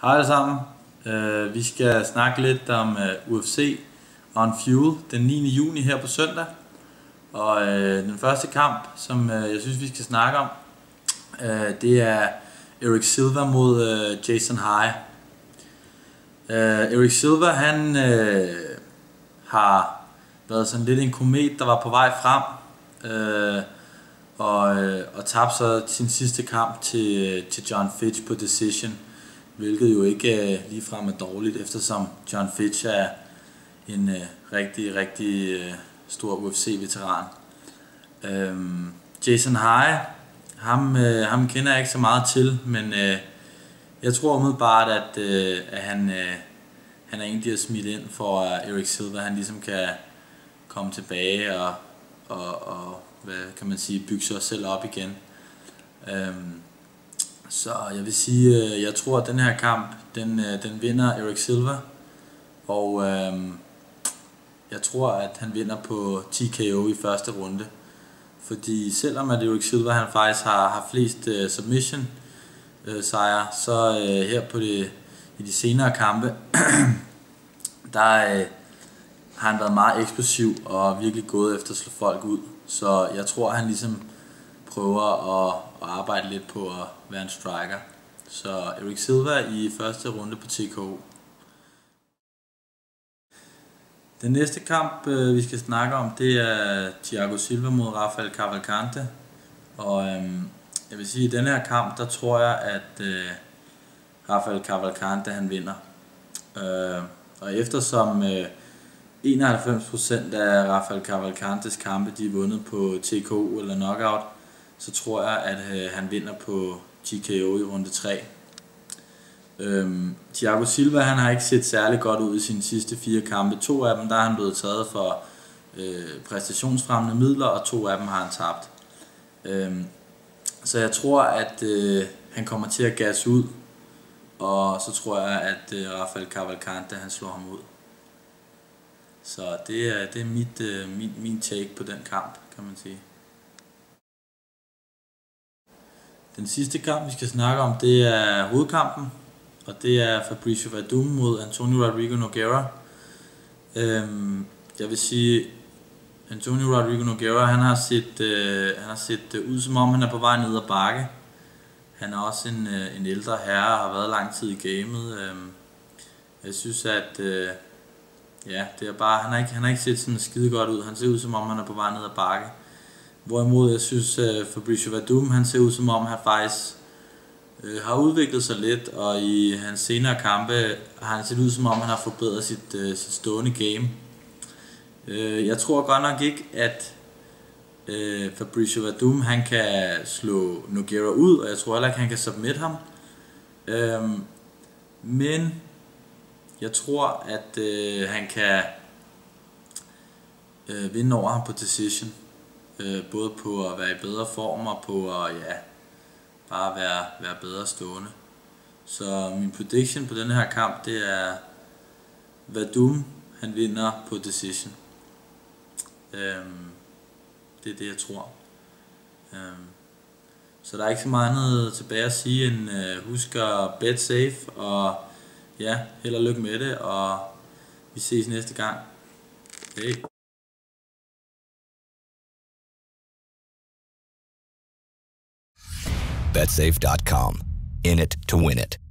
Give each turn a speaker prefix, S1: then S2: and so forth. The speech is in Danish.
S1: Hej alle sammen. Vi skal snakke lidt om UFC on Fuel den 9. juni her på søndag. Og den første kamp, som jeg synes vi skal snakke om, det er Erick Silva mod Jason High. Erick Silva, han har været sådan lidt en komet, der var på vej frem, og tabte så sin sidste kamp til John Fitch på decision, hvilket jo ikke ligefrem er dårligt, eftersom John Fitch er en rigtig stor UFC-veteran. Jason High, ham kender jeg ikke så meget til, men jeg tror umiddelbart, at han er en, der er smidt ind for, at Erick Silva han ligesom kan komme tilbage og hvad kan man sige, bygge sig selv op igen. Så jeg vil sige, jeg tror, at den her kamp, den vinder Erick Silva, og jeg tror, at han vinder på TKO i første runde. Fordi selvom at Erick Silva han faktisk har flest submission sejre, så her i de senere kampe, der har han været meget eksplosiv og virkelig gået efter at slå folk ud. Så jeg tror, at han ligesom prøver at arbejde lidt på at være en striker. Så Erick Silva i første runde på TKO. Den næste kamp, vi skal snakke om, det er Thiago Silva mod Rafael Cavalcante. Og jeg vil sige, at i den her kamp, der tror jeg, at Rafael Cavalcante han vinder. Og eftersom 91% af Rafael Cavalcantes kampe, de er vundet på TKO eller knockout, så tror jeg, at han vinder på TKO i runde 3. Thiago Silva han har ikke set særlig godt ud i sine sidste 4 kampe. 2 af dem der er han blevet taget for præstationsfremmende midler, og 2 af dem har han tabt. Så jeg tror, at han kommer til at gasse ud, og så tror jeg, at Rafael Cavalcante han slår ham ud. Så det er min take på den kamp, kan man sige. Den sidste kamp, vi skal snakke om, det er hovedkampen, og det er Fabricio Werdum mod Antonio Rodrigo Nogueira. Jeg vil sige, Antonio Rodrigo Nogueira, han har set ud som om han er på vej ned ad bakke. Han er også en ældre herre og har været lang tid i gamet. Jeg synes, at ja, det er bare, han har ikke set sådan skide godt ud. Han ser ud som om han er på vej ned ad bakke. Hvorimod jeg synes, Fabricio Werdum, han ser ud som om han faktisk har udviklet sig lidt, og i hans senere kampe har han set ud som om han har forbedret sit stående game. Jeg tror godt nok ikke, at Fabricio Werdum han kan slå Nogueira ud, og jeg tror heller ikke, han kan submit ham. Men jeg tror, at han kan vinde over ham på decision. Både på at være i bedre form og på at bare være bedre stående. Så min prediction på denne her kamp, det er Werdum han vinder på decision. Det er det jeg tror. Så der er ikke så meget andet tilbage at sige end husk at bet safe, og ja, held og lykke med det, og vi ses næste gang. Hej.
S2: BetSafe.com. In it to win it.